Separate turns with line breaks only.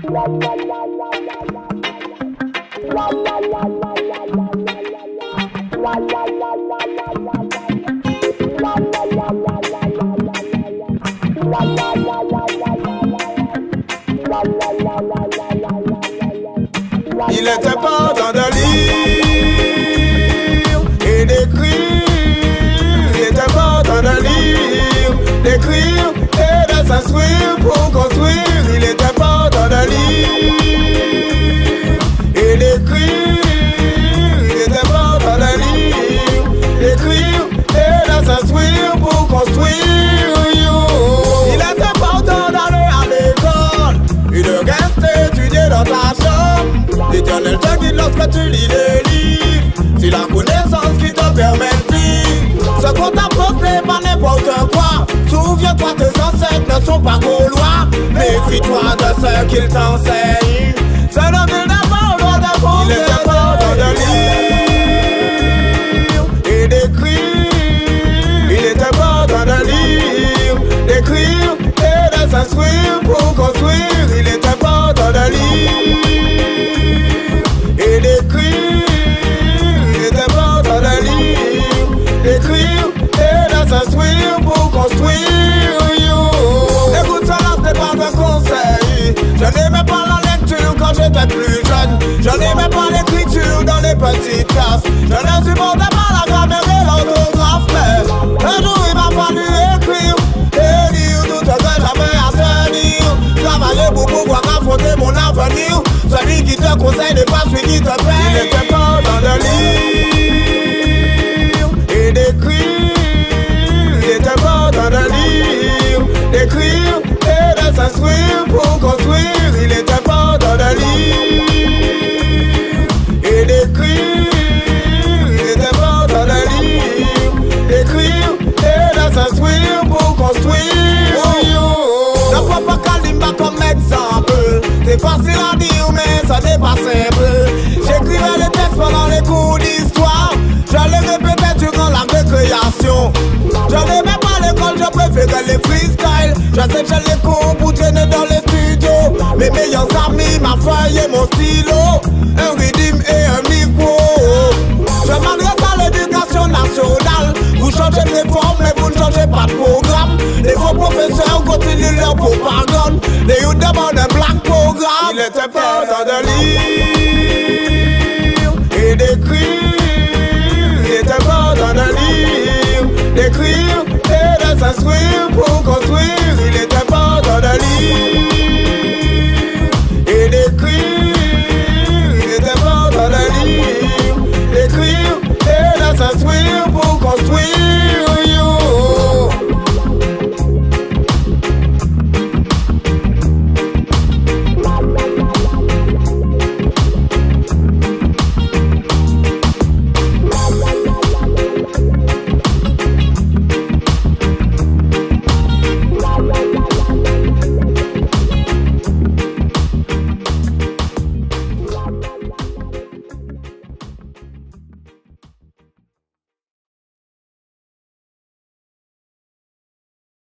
Il était pas dans de lire et d'écrire. Il était pas dans de lire, d'écrire et de s'instruire pour construire. Il était pas dans de lire et d'écrire. Il était pas dans de lire, d'écrire et de s'instruire pour construire. Il était pas d'aller à l'école et de rester étudier dans ta chambre. L'éternel te guide lorsque tu lis les livres. C'est la connaissance qui te permet de vivre. Ce qu'on t'a posé pas n'importe quoi. Souviens-toi, tes ancêtres ne sont pas gaulois. Méfie-toi de ce qu'ils t'enseignent. C'est le ville d'abord, droit de fond. Il était pas dans de lire et d'écrire. Il était pas dans de lire, d'écrire et de s'instruire pour construire. Il était pas dans de lire et d'écrire. Il était pas dans de lire, d'écrire et de s'instruire pour construire. Écoute, cela ce n'est pas un conseil. Je n'aimais pas la lecture quand j'étais plus jeune. Je n'aimais pas l'écriture dans les petites classes. Je ne supportais pas la grammaire et l'orthographe. Mais un jour il m'a fallu écrire et lire tout ce que j'avais à tenir. Travailler pour pouvoir affronter mon avenir. Celui qui te conseille n'est pas celui qui te paye. Il était pas dans de lire et d'écrire. Il était pas dans de lire, d'écrire et de s'instruire pour construire. Il était pas dans de lire et d'écrire. Il était pas dans de lire, d'écrire et de s'instruire pour construire. Ne prends pas Kalimba comme exemple. C'est facile à dire mais ça n'est pas simple. J'écrivais les textes pendant les cours d'histoire. Je les répétais durant la récréation. Je n'aimais pas l'école, je préférais les freestyles. Je sais que j'ai les cours pour traîner dans les studios. Mes meilleurs amis, ma feuille et mon stylo, un rythme et un micro. Je m'adresse à l'éducation nationale. Vous changez de réforme mais vous ne changez pas de programme. Les faux professeurs continuent leur propagande. Les youths demandent un black programme. Il était pas dans de lire et d'écrire. Il était pas dans de lire, d'écrire et de s'instruire pour